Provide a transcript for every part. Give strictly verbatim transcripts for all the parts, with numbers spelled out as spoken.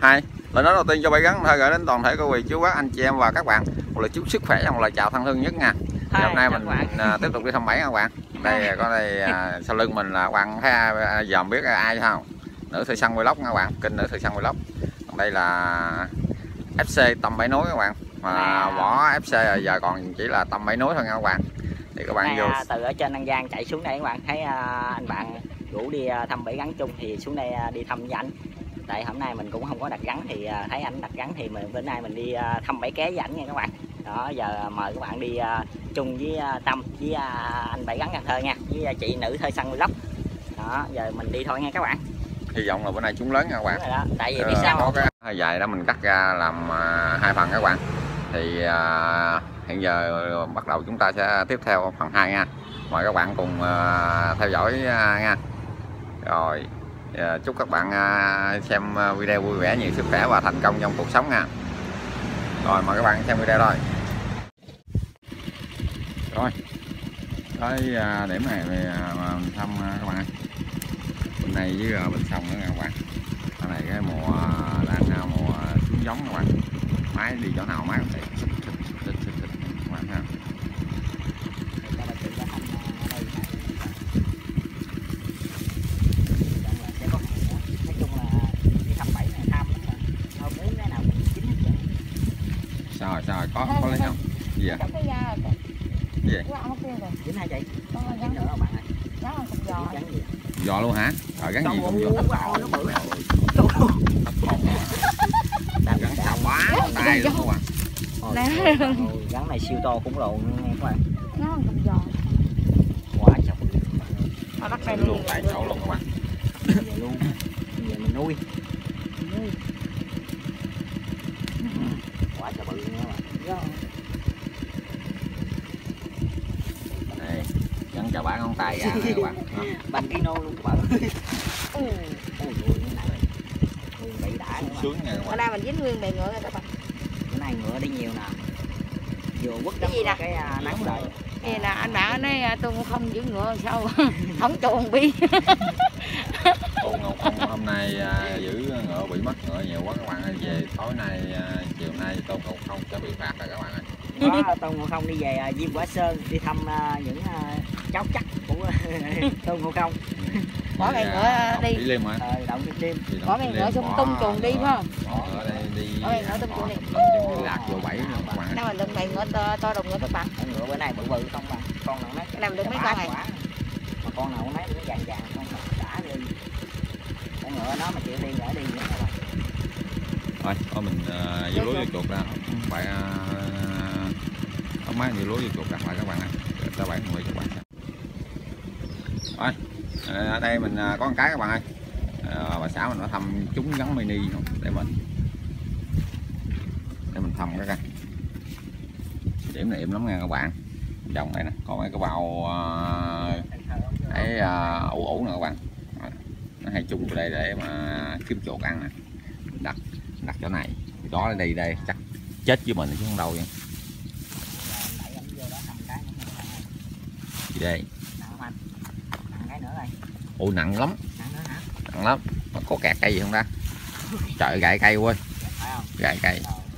hai. Lời nói đầu tiên cho bẫy gắn thôi gửi đến toàn thể quý vị chú bác anh chị em và các bạn một lời chúc sức khỏe và một lời chào thân thương nhất nha. Thì hôm nay mình à, tiếp tục đi thăm bẫy các bạn. Đây có đây à, sau lưng mình là các bạn thấy à, giờ biết ai không? Nữ Thư Săn Vlog các bạn, kênh Nữ Thư Săn Vlog. Đây là ép xê Tâm Bẫy Núi các bạn. Mà võ ép xê giờ còn chỉ là Tâm Bẫy Núi thôi nha các bạn. Thì các bạn này, vô từ ở trên An Giang chạy xuống đây các bạn thấy uh, anh bạn rủ đi uh, thăm bẫy gắn chung thì xuống đây uh, đi thăm với anh. Tại hôm nay mình cũng không có đặt gắn thì uh, thấy anh đặt gắn thì mình bữa nay mình đi uh, thăm bẫy ké với ảnh nha các bạn. Đó giờ mời các bạn đi uh, chung với uh, Tâm với uh, anh bẫy gắn Cần Thơ nha, với uh, chị Nữ Thư Săn Vlog. Đó giờ mình đi thôi nha các bạn. Hy vọng là bữa nay chúng lớn nha các bạn. Đó. Tại vì biết sao có cái hơi dài đó mình cắt ra làm uh, hai phần các bạn. Thì uh, hiện giờ bắt đầu chúng ta sẽ tiếp theo phần hai nha. Mời các bạn cùng uh, theo dõi uh, nha. Rồi uh, chúc các bạn uh, xem video vui vẻ, nhiều sức khỏe và thành công trong cuộc sống nha. Rồi mời các bạn xem video thôi. Rồi tới uh, điểm này thì uh, thăm uh, các bạn. Bên này với uh, bên sông nữa nha các bạn. Cái này cái mùa đang uh, mùa xuống giống các bạn. Máy đi chỗ nào máy cũng vậy. Các bạn ha. Sao rồi, sao rồi, có có lấy không? Gì vậy? Gì vậy? Dính hả chị? Dính nữa bạn ơi. Giò luôn hả? Rồi gắn gì cũng giò. Nó bự. Gắn sao quá, tay luôn các bạn. Nè. Gắn này siêu to khủng lồ nha các bạn. Nó còn cầm giò. Quá chọc. Nó bắt đây luôn tại chỗ luôn các bạn. Về luôn. Về mình nuôi. Nuôi. Quá trời bự nha các bạn. Đây, gắn chào bạn ngón tay ra này các bạn. Bánh kino luôn các bạn. Ôi ôi nặng. Bị đã nữa. Sướng nha các Ở bạn. đây mình dính nguyên bề ngựa rồi các bạn. Bữa nay ngựa đi nhiều nè. Vừa quất Cái gì nè? Cái uh, nắng đời. Vậy là anh bạn nói tôi cũng không giữ ngựa sao không chuồn bi. Cô Ngọc Không hôm nay à, giữ ngựa bị mất ngựa nhiều quá các bạn ơi. Về tối nay à, chiều nay Tôn Ngọc Không sẽ bị phạt rồi các bạn ơi. Đó, Tôn Ngộ Không đi về uh, Diêm Quả Sơn đi thăm uh, những uh, cháu chắc của Tôn Ngộ Không. Bỏ ngày ngựa đi. Đi Liêm hả? Ờ, động đi đêm. Bỏ ngày ngựa xong tung chuồn đi phải không? Bỏ ở đây đi. Bỏ ngày ngựa tung chuồn đi. Lạc vô bẫy luôn các bạn. Nào mình đừng bày ngựa to, to đồng ngựa các bạn. Con ngựa bữa nay bự bự không mà. Con nào mấy Cái này mình đừng mấy con này. Mà con nào cũng mấy nó vàng vàng con nào đã đi. Con ngựa nó mà chịu đi gửi đi nữa các bạn. Thôi, thôi mình uh, vô lúa vô chuột ra. Không phải không máy vô lúa vô chuột đặt lại các bạn ơi. Ta bảy người các bạn xem. Rồi, ở đây mình có một cái các bạn ơi. À, bà xã mình nó thăm chúng gắn mini để mình để mình thăm cái coi. Điểm này im lắm nha các bạn. Dòng này nè, còn mấy cái bao ấy uh, ủ ủ nè các bạn. Nó hay chung vào đây để mà kiếm chuột ăn nè. Đặt đặt chỗ này, đó đi đây chắc chết với mình chứ không đâu vậy. Gì đây? Ôi nặng lắm. Nặng lắm. Mà có kẹt cây gì không ta? Trời gậy cây quên. Gậy cây.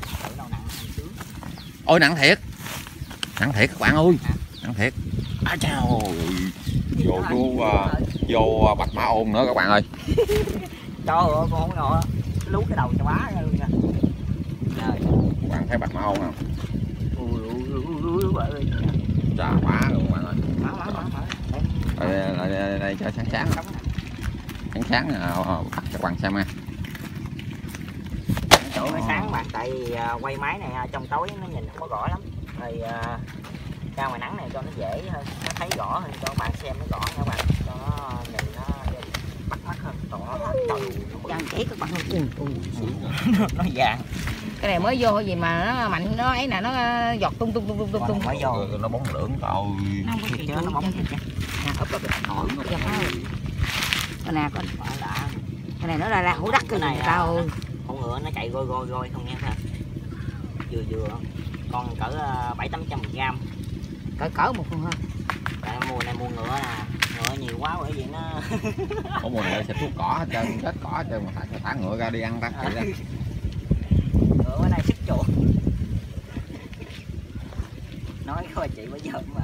Ôi nặng thiệt. Nặng thiệt các bạn ơi. Nặng thiệt. À chao. Vô vô uh, vô bạch mã ôn nữa các bạn ơi. Trời ơi con không ngờ lú cái đầu cho bá ra luôn nha. Trời. Các bạn thấy bạch mã ôn không? Chà bá luôn các bạn ơi. Đây, đây, đây, đây cho sáng sáng sáng sáng bắt các bạn xem nha. Chỗ nó sáng bạn tại vì uh, quay máy này uh, trong tối nó nhìn không có rõ lắm thì uh, ra ngoài nắng này cho nó dễ hơn, nó thấy rõ hơn cho các bạn xem nó rõ nha các bạn, cho nó nhìn nó bắt mắt hơn. Đó trời Vàng chỉ các bạn ơi. Nó vàng. Cái này mới vô gì mà nó mạnh nó ấy nè, nó giọt tung tung tung tung tung mới vô nó bóng lưỡng thôi. Thiệt chứ nó bóng thiệt chứ. Ấp ấp nổi cái nè con cái này nó ra ra hũ đất cái này tao. Con ngựa nó chạy gôi gôi gôi không nha ha. Vừa vừa con cỡ bảy tám trăm gram. Cỡ cỡ một con hơn. Tại mùa này mua ngựa nè, ngựa nhiều quá bởi vì nó Ủa mùa này xịt thuốc cỏ hết trơn, chết cỏ hết trơn mà thả, thả ngựa ra đi ăn ta. à. Ngựa ở đây sức chuột. Nói coi chị bây giờ mà.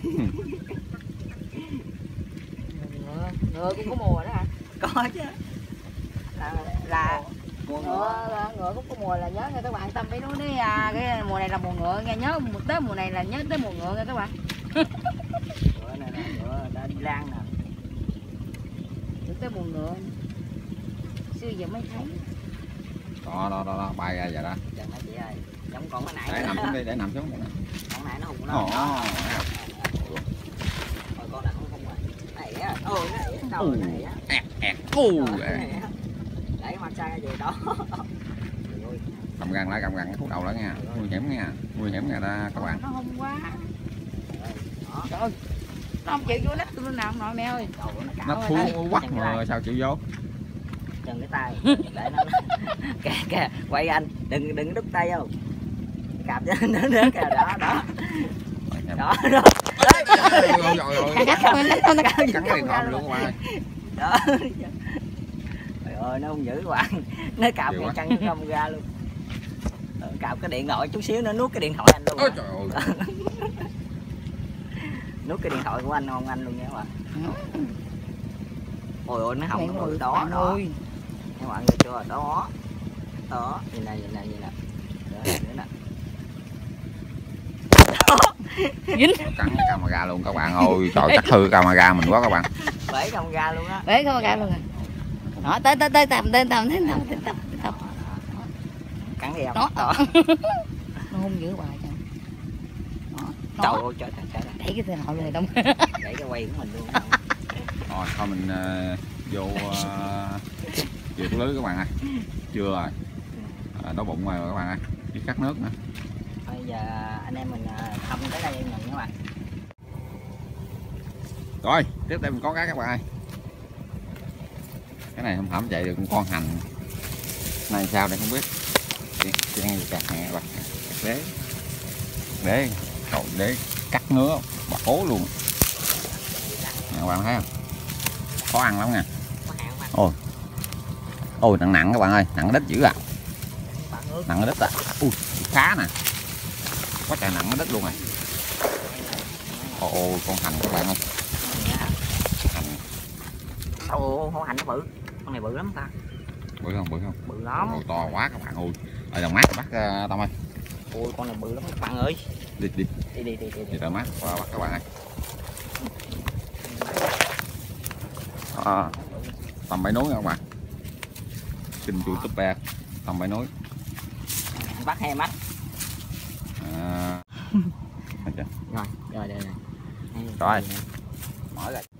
Ngựa, ngựa cũng có mùa đó hả? Có chứ. Là, là mùa ngựa. Ngựa, ngựa cũng có mùa là nhớ nha các bạn, Tâm mấy nói đấy à, cái mùa này là mùa ngựa nghe, nhớ tới mùa này là nhớ tới mùa ngựa nha các bạn. Ngựa này nè, ngựa đã đi lan nè. ถึtới mùa ngựa. Xưa giờ mới thấy. Đó, đó, đó, đó, bay ra vậy đó. Chừng đó chị ơi, giống con cái nãy. Để nằm xuống đi, để nằm xuống. Con nãy nó hùng nó. Ồ. Rồi con nào không không rồi. Này á, ôi nó ỉa đầu này á. Ẹt, ẹt, u. Để mặt xa cái gì đó. Cầm găng lại, cầm găng cái khúc đầu đó nha. Nguy hiểm nha, nguy hiểm nha ta các bạn. Nó hung quá. Trời ơi. Nó không chịu vô nách tôi nào không nội mẹ ơi. Nó thú quắc mà sao chịu vô. Chừng cái tay để nó kìa kìa quay anh đừng đừng đứt tay không cạp cho nó nữa kìa đó đó đó đó cắn cái điện thoại luôn các bạn ơi. Đó trời ơi nó không giữ các bạn, nó cạp cái chân không ra luôn, cạp cái điện thoại chút xíu nó nuốt cái điện thoại anh luôn. Ôi trời ơi. Nuốt cái điện thoại của anh không anh luôn nha các bạn. Ôi ôi nó hỏng nó bự đó đó đó nha mọi người chưa đó đó nhìn này nhìn này nhìn này đó, dính cắn cái camera luôn các bạn ơi, trời chắc hư camera mình quá các bạn. bể camera luôn á, bể camera luôn rồi. Đó tới tới tới tầm tới tầm tới tầm tới tầm tới tầm cắn đi em đó, đó. Nó hung dữ hoài trời. Trời ơi trời trời trời đẩy cái tên họ luôn đông. đẩy cái quay của mình luôn. Rồi thôi mình uh, vô uh, vô cái lưới các bạn ơi. Chưa rồi. À, đói bụng rồi các bạn ơi. Đi cắt nước nữa. Bây giờ anh em mình thăm tới đây nhận các bạn. Rồi, tiếp theo mình có cái các bạn ơi. Cái này không hẩm chạy được con hành. Này sao đây không biết. Chị ăn gì cắt nè các bạn. Đế. Đế. Cậu đế cắt ngứa bà cố luôn. Nè, các bạn thấy không? Khó ăn lắm nha. Ôi. Ôi nặng nặng các bạn ơi, nặng đít dữ à. Nặng đít à. Ui, khá nè. Quá trời nặng đít luôn rồi. Ôi con hành các bạn ơi. Hành. Ồ, con hành nó bự. Con này bự lắm ta. Bự không, bự không? Bự lắm. Ôi, to quá các bạn ơi. Ở đồng mát bắt uh, Tâm ơi. Ôi con này bự lắm các bạn ơi. Đi đi. Đi đi đi đi. Đi đồng mát qua bắt các bạn ơi. À, Tầm Bãi Núi các bạn. Kênh YouTube Tầm Bãi Núi. Bắt hai mắt. À. Rồi, rồi, rồi, rồi. Rồi. Mở ra.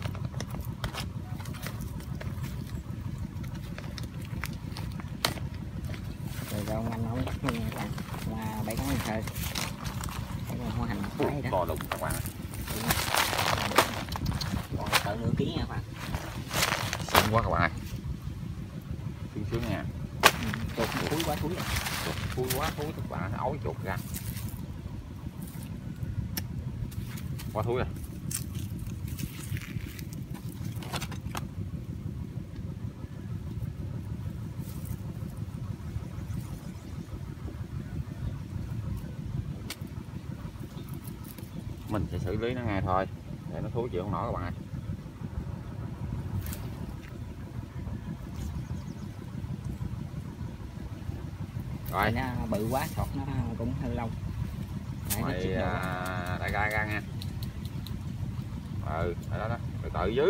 Rồi rồi ông anh không bắt luôn các bạn. Mà bảy con thôi. Cái con hoa hành cái đó. To đụng các bạn ơi. Còn cỡ nửa ký nha các bạn. Sướng quá các bạn ơi. Sướng sướng nha. Chuột thúi quá thúi. Chuột thúi quá thúi các bạn, ối chuột ra. Quá thúi rồi. Mình sẽ xử lý nó ngay thôi để nó thúi chịu không nổi các bạn ơi. Rồi nó bự quá sọt nó cũng hơi lâu. Mày à, đại ca ra nha. Ừ đó đó, đó. Từ từ dưới.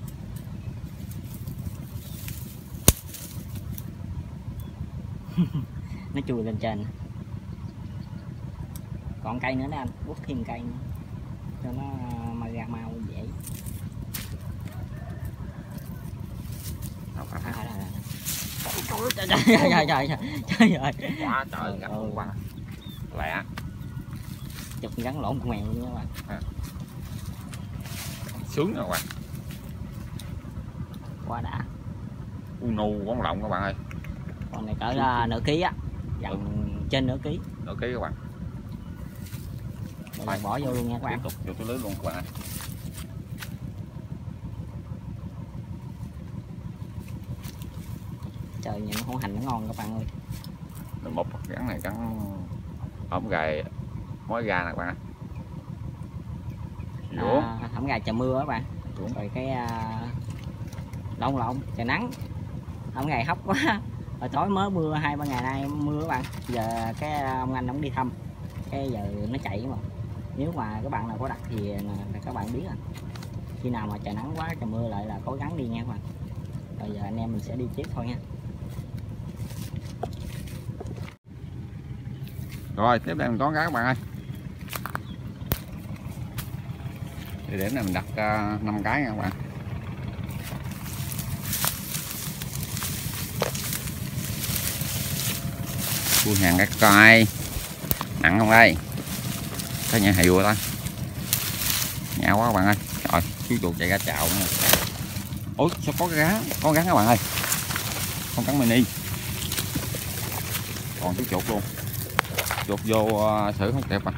Nó chui lên trên. Còn cây nữa đó anh, quất thêm cây nữa cho nó mà ra mau dễ. À, à, à. Trời trời trời trời trời ơi. Quá trời gắn luôn bạn. Lẹ. Chụp gắn lộn con mèo luôn các bạn. À. Sướng rồi các bạn. Quá đã. U nu con lộng các bạn ơi. Con này cỡ uh, nửa ký á, dặn ừ. Trên nửa ký. Nửa ký các bạn. Rồi bỏ vô luôn nha các bạn. Tiếp tục vô cái lưới luôn các bạn ơi. trời nhìn hổ hành nó ngon các bạn ơi. Một gắn này gắn hổm gài mối gà nè các bạn. À, hổm gà trời mưa các bạn. Đúng. Rồi cái uh, lộn lộn trời nắng. Hổm gà hóc quá. Hồi tối mới mưa hai ba ngày nay mưa các bạn. Giờ cái ông anh ông đi thăm. Cái giờ nó chạy mà. Nếu mà các bạn nào có đặt thì là các bạn biết à. Khi nào mà trời nắng quá trời mưa lại là cố gắng đi nha các bạn. Rồi giờ anh em mình sẽ đi tiếp thôi nha. Rồi tiếp đây mình có cá các bạn ơi. Địa điểm này mình đặt uh, năm cái nha các bạn. Cua hàng cái coi nặng không đây, cái nhà hiệu ta nhão quá các bạn ơi. Rồi chú chuột chạy ra chào nữa. Ôi sao có cái cá, có gắn các bạn ơi, con cắn mini còn chú chuột luôn, chuột vô uh, xử không kịp à.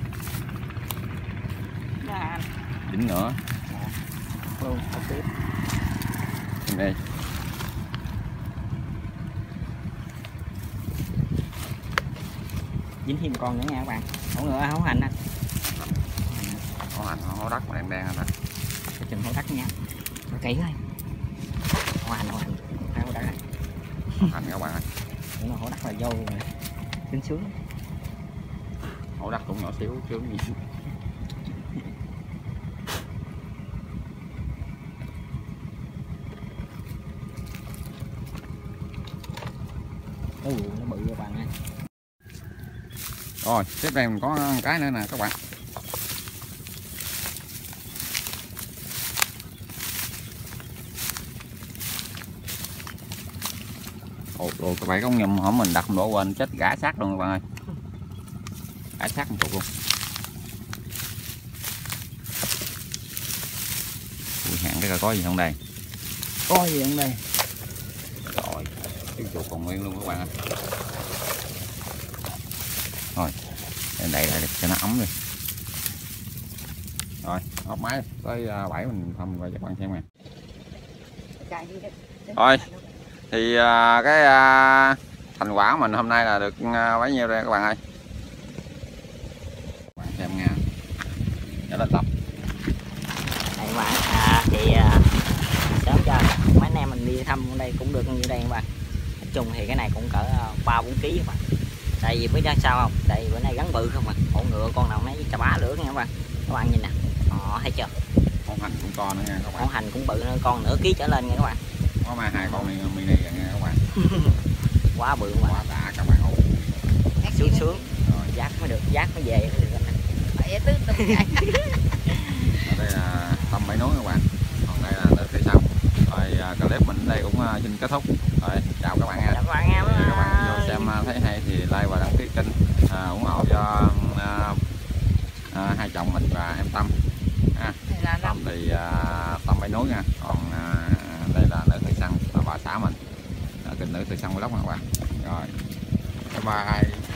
Dính nữa luôn tiếp đây. Dính thêm con nữa nha các bạn. Hổ ngựa hổ hành á. Hổ hành hổ đất mà đen đen anh. Cái chừng hổ đất nha. Nó kỹ thôi. Hổ hành hổ hành. Hổ đất này. Hổ hành các bạn ơi. Đúng là hổ đất là vô rồi. Sướng sướng. Hổ đất cũng nhỏ xíu sướng gì. Ồ, nó bự các bạn ơi. Rồi tiếp đây mình có cái nữa nè các bạn. Ồ, ồ các bạn không nhầm hổm mình đặt đổ quên chết gã sát luôn các bạn ơi. Gã sát một cục luôn. Ui, hẹn cái coi có gì không đây. Có gì không đây. Rồi cái chuột còn nguyên luôn các bạn ơi. Rồi đây đây lại cho nó ấm đi. Rồi ốp máy tới bảy mình thăm cho các bạn xem nè. Rồi thì à, cái à, thành quả mình hôm nay là được à, bấy nhiêu đây các bạn ơi. Các bạn xem nha, để lên tập. Đây các bạn à, thì à, sớm cho mấy anh em mình đi thăm đây cũng được như đây các bạn. Nói chung thì cái này cũng cỡ ba bốn ký các bạn. Tại vì biết sao không, tại vì bữa nay gắn bự không à. Hổ ngựa con nào nấy chà bá lửa nha các bạn. Các bạn nhìn nè, họ thấy chưa. Hổ hành cũng to nữa nha các bạn. Hổ hành cũng bự nữa, con nửa ký trở lên nha các bạn. Có mà hai con mini này nha các bạn. Quá bự mà. Quá đã các bạn ơi. Sướng sướng. Rồi giác mới được, giác mới về mới được anh. Đây là Tâm Bảy Núi các bạn. Còn đây là nước Thị Sông. Rồi clip mình đây cũng xin kết thúc. Rồi chào các bạn nha. Các bạn em. Các bạn vô xem thấy hay thì like và đăng ký kênh à, ủng hộ cho à, à, hai chồng mình và em Tâm. À, Tâm thì à, Tâm Bảy Núi nha. Còn à, đây là nữ Thị Sông là bà xã mình. À, kênh nữ Thị Sông Vlog các bạn. Rồi bye bye.